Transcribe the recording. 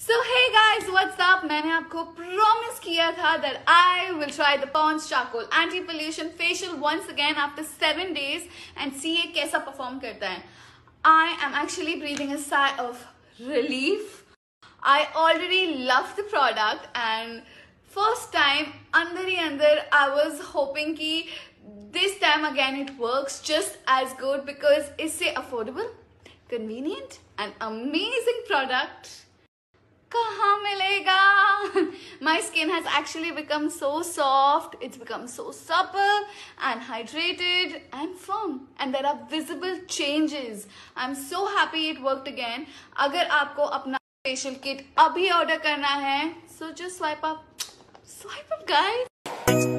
So hey guys, what's up? मैंने आपको promise किया था that I will try the Pond's Charcoal Anti-Pollution Facial once again after 7 days and see ये कैसा perform करता है. I am actually breathing a sigh of relief. I already love the product and first time अंदर ही अंदर I was hoping कि this time again it works just as good because it's affordable, convenient and amazing product. कहाँ मिलेगा? My skin has actually become so soft, it's become so supple and hydrated and firm and there are visible changes. I'm so happy it worked again. अगर आपको अपना facial kit अभी order करना है, so just swipe up guys.